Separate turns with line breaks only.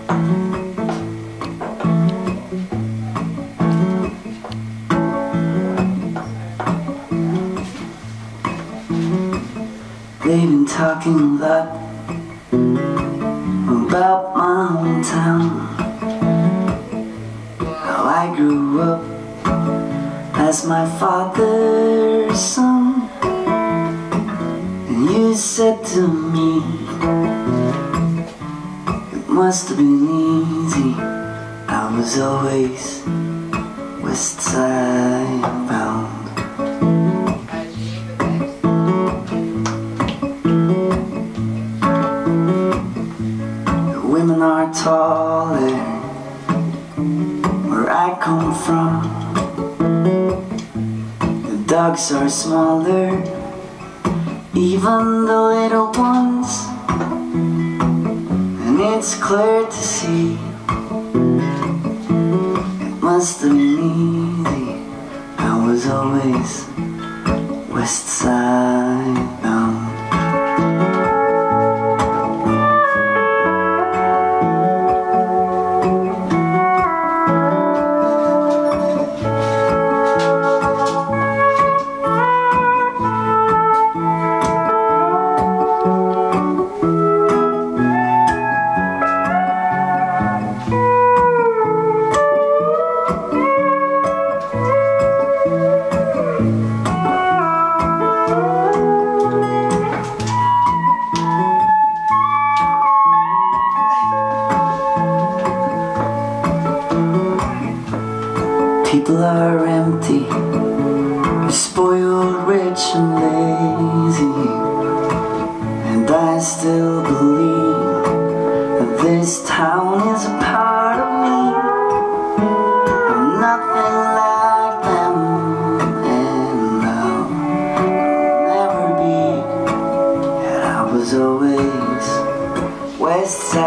They've been talking a lot about my hometown, how I grew up as my father's son. And you said to me, it must have been easy, I was always west side bound. Women are taller where I come from, the dogs are smaller, even the little ones. And it's clear to see, it must have been easy, I was always west side bound. People are empty, you're spoiled, rich and lazy, and I still believe that this town is a part of me. I'm nothing like them, and I'll never be. Yet I was always west side.